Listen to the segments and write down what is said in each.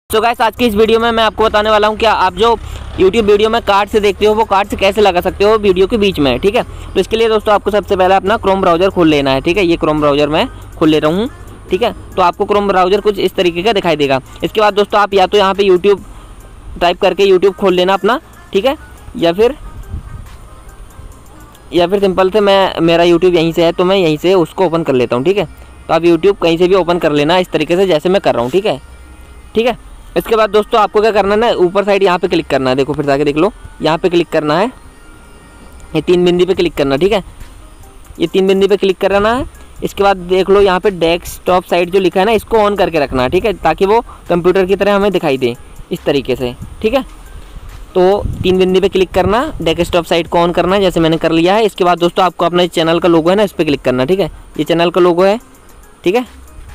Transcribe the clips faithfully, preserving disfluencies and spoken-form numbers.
तो गाइस आज की इस वीडियो में मैं आपको बताने वाला हूं कि आप जो YouTube वीडियो में कार्ड से देखते हो वो कार्ड से कैसे लगा सकते हो वीडियो के बीच में। ठीक है, तो इसके लिए दोस्तों आपको सबसे पहले अपना क्रोम ब्राउज़र खोल लेना है। ठीक है, ये क्रोम ब्राउज़र मैं खोल ले रहा हूँ। ठीक है, तो आपको क्रोम ब्राउज़र कुछ इस तरीके का दिखाई देगा। इसके बाद दोस्तों आप या तो यहाँ पर यूट्यूब टाइप करके यूट्यूब खोल लेना अपना। ठीक है, या फिर या फिर सिंपल से मैं मेरा यूट्यूब यहीं से है तो मैं यहीं से उसको ओपन कर लेता हूँ। ठीक है, तो आप यूट्यूब कहीं से भी ओपन कर लेना इस तरीके से जैसे मैं कर रहा हूँ। ठीक है ठीक है इसके बाद दोस्तों आपको क्या करना है ना, ऊपर साइड यहाँ पे क्लिक करना है। देखो फिर जाके देख लो, यहाँ पे क्लिक करना है, ये तीन बिंदी पे क्लिक करना। ठीक है, ये तीन बिंदी पे क्लिक करना है। इसके बाद देख लो यहाँ पे डेस्कटॉप साइट जो लिखा है ना, इसको ऑन करके रखना है। ठीक है, ताकि वो कंप्यूटर की तरह हमें दिखाई दे इस तरीके से। ठीक है, तो तीन बिंदी पे क्लिक करना, डेस्कटॉप साइट को ऑन करना है जैसे मैंने कर लिया है। इसके बाद दोस्तों आपको अपना चैनल का लोगो है ना, इस पर क्लिक करना। ठीक है, ये चैनल का लोगो है। ठीक है,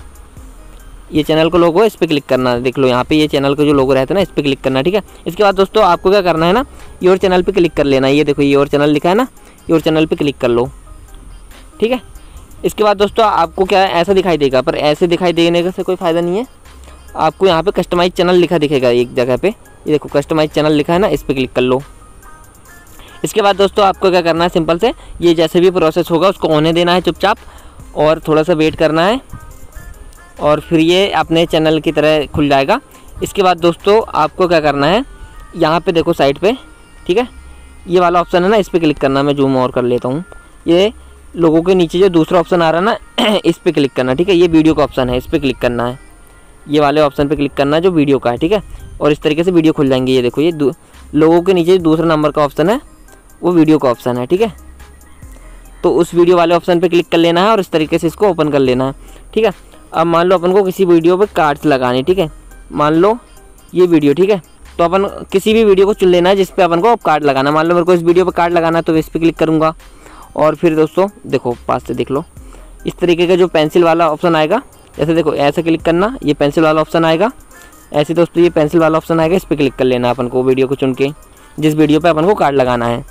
ये चैनल का लोगो है, इस पर क्लिक करना है। देख लो यहाँ पे ये चैनल का जो लोगो रहता है ना, इस पर क्लिक करना है। ठीक है, इसके बाद दोस्तों आपको क्या करना है ना, योर चैनल पे क्लिक कर लेना है। ये देखो योर चैनल लिखा है ना, योर चैनल पे क्लिक कर लो। ठीक है, इसके बाद दोस्तों आपको क्या ऐसा दिखाई देगा, पर ऐसे दिखाई देने का से कोई फ़ायदा नहीं है। आपको यहाँ पे कस्टमाइज चैनल लिखा दिखेगा एक जगह पे, ये देखो कस्टमाइज चैनल लिखा है ना, इस पर क्लिक कर लो। इसके बाद दोस्तों आपको क्या करना है, सिंपल से ये जैसे भी प्रोसेस होगा उसको होने देना है चुपचाप, और थोड़ा सा वेट करना है, और फिर ये अपने चैनल की तरह खुल जाएगा। इसके बाद दोस्तों आपको क्या करना है, यहाँ पे देखो साइड पे, ठीक है, ये वाला ऑप्शन है ना, इस पर क्लिक करना। मैं जूम और कर लेता हूँ। ये लोगों के नीचे जो दूसरा ऑप्शन आ रहा है ना, इस पर क्लिक करना। ठीक है, ये वीडियो का ऑप्शन है, इस पर क्लिक करना है, ये वाले ऑप्शन पे क्लिक करना है जो वीडियो का है। ठीक है, और इस तरीके से वीडियो खुल जाएंगे। ये देखो ये लोगों के नीचे दूसरा नंबर का ऑप्शन है, वो वीडियो का ऑप्शन है। ठीक है, तो उस वीडियो वाले ऑप्शन पे क्लिक कर लेना है और इस तरीके से इसको ओपन कर लेना है। ठीक है, अब मान लो अपन को किसी वीडियो पे कार्ड्स लगाने। ठीक है, मान लो ये वीडियो, ठीक है, तो अपन किसी भी वीडियो को चुन लेना है जिस पे अपन को कार्ड लगाना। मान लो मेरे को इस वीडियो पे कार्ड लगाना है तो इस पर क्लिक करूँगा, और फिर दोस्तों देखो पास से देख लो, इस तरीके का जो पेंसिल वाला ऑप्शन आएगा, जैसे देखो ऐसे क्लिक करना, ये पेंसिल वाला ऑप्शन आएगा। ऐसे दोस्तों ये पेंसिल वाला ऑप्शन आएगा, इस पर क्लिक कर लेना अपन को, वीडियो को चुन के जिस वीडियो पे अपन को कार्ड लगाना है।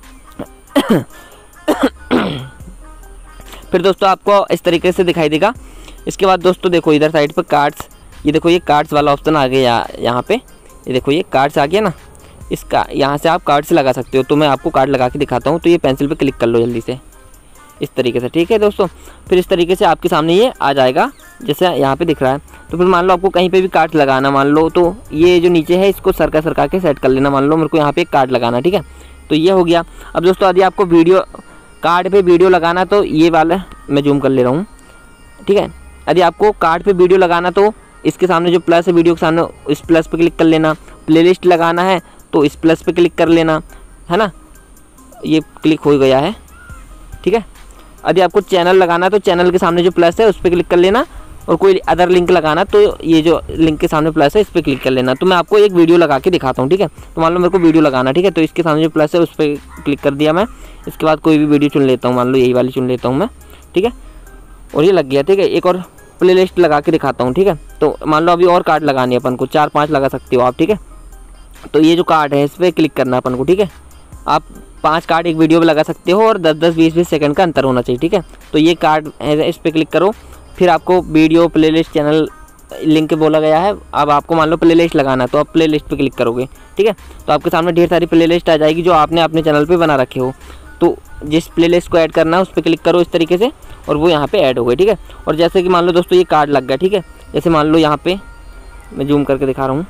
फिर दोस्तों आपको इस तरीके से दिखाई देगा। इसके बाद दोस्तों देखो इधर साइड पर कार्ड्स, ये देखो ये कार्ड्स वाला ऑप्शन आ गया यहाँ पे, ये देखो ये कार्ड्स आ गया ना, इसका यहाँ से आप कार्ड से लगा सकते हो। तो मैं आपको कार्ड लगा के दिखाता हूँ। तो ये पेंसिल पे क्लिक कर लो जल्दी से इस तरीके से। ठीक है दोस्तों, फिर इस तरीके से आपके सामने ये आ जाएगा जैसे यहाँ पे दिख रहा है। तो फिर मान लो आपको कहीं पे भी कार्ड लगाना, मान लो तो ये जो नीचे है इसको सरका सरका के सेट कर लेना। मान लो मेरे को यहाँ पे एक कार्ड लगाना। ठीक है, तो ये हो गया। अब दोस्तों यदि आपको वीडियो कार्ड पे वीडियो लगाना तो ये वाला मैं जूम कर ले रहा हूँ। ठीक है, यदि आपको कार्ड पे वीडियो लगाना तो इसके सामने जो प्लस है वीडियो के सामने, इस प्लस पे क्लिक कर लेना। प्लेलिस्ट लगाना है तो इस प्लस पे क्लिक कर लेना, है ना, ये क्लिक हो गया है। ठीक है, यदि आपको चैनल लगाना तो चैनल के सामने जो प्लस है उस पर क्लिक कर लेना, और कोई अदर लिंक लगाना तो ये जो लिंक के सामने प्लस है इस पर क्लिक कर लेना। तो मैं आपको एक वीडियो लगा के दिखाता हूँ। ठीक है, तो मान लो मेरे को वीडियो लगाना। ठीक है, तो इसके सामने जो प्लस है उस पर क्लिक कर दिया मैं। इसके बाद कोई भी वीडियो चुन लेता हूँ, मान लो यही वाली चुन लेता हूँ मैं। ठीक है, और ये लग गया। ठीक है, एक और प्लेलिस्ट लगा के दिखाता हूँ। ठीक है, तो मान लो अभी और कार्ड लगानी है अपन को, चार पाँच लगा सकते हो आप। ठीक है, तो ये जो कार्ड है इस पर क्लिक करना अपन को। ठीक है, आप पांच कार्ड एक वीडियो में लगा सकते हो और दस दस बीस बीस सेकंड का अंतर होना चाहिए। ठीक है, तो ये कार्ड है, इस पर क्लिक करो। फिर आपको वीडियो प्लेलिस्ट चैनल लिंक बोला गया है। अब आपको मान लो प्लेलिस्ट लगाना, तो आप प्लेलिस्ट पे क्लिक करोगे। ठीक है, तो आपके सामने ढेर सारी प्लेलिस्ट आ जाएगी जो आपने अपने चैनल पे बना रखे हो। तो जिस प्लेलिस्ट को ऐड करना है उस पर क्लिक करो इस तरीके से, और वो यहाँ पे ऐड हो गई। ठीक है, और जैसे कि मान लो दोस्तों ये कार्ड लग गया। ठीक है, जैसे मान लो यहाँ पे मैं जूम करके दिखा रहा हूँ।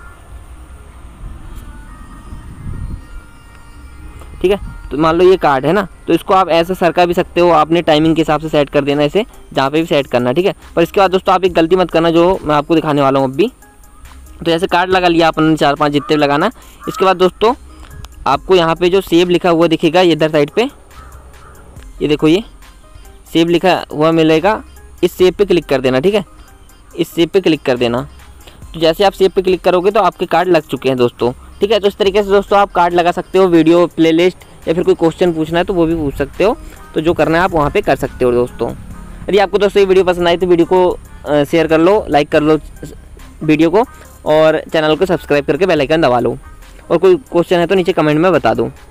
ठीक है, तो मान लो ये कार्ड है ना, तो इसको आप ऐसे सरका भी सकते हो, आपने टाइमिंग के हिसाब से सेट कर देना इसे, जहाँ पे भी सेट करना। ठीक है, पर इसके बाद दोस्तों आप एक गलती मत करना जो मैं आपको दिखाने वाला हूँ अभी। तो जैसे कार्ड लगा लिया अपन ने, चार पांच जितने भी लगाना। इसके बाद दोस्तों आपको यहाँ पे जो सेव लिखा हुआ दिखेगा इधर साइड पे, ये देखो ये सेव लिखा हुआ मिलेगा, इस सेव पे क्लिक कर देना। ठीक है, इस सेव पे क्लिक कर देना। तो जैसे आप सेव पे क्लिक करोगे तो आपके कार्ड लग चुके हैं दोस्तों। ठीक है, तो इस तरीके से दोस्तों आप कार्ड लगा सकते हो, वीडियो प्लेलिस्ट, या फिर कोई क्वेश्चन पूछना है तो वो भी पूछ सकते हो। तो जो करना है आप वहाँ पे कर सकते हो दोस्तों। यदि आपको दोस्तों ये वीडियो पसंद आई तो वीडियो को शेयर कर लो, लाइक कर लो वीडियो को, और चैनल को सब्सक्राइब करके बेल आइकन दबा लो, और कोई क्वेश्चन है तो नीचे कमेंट में बता दो।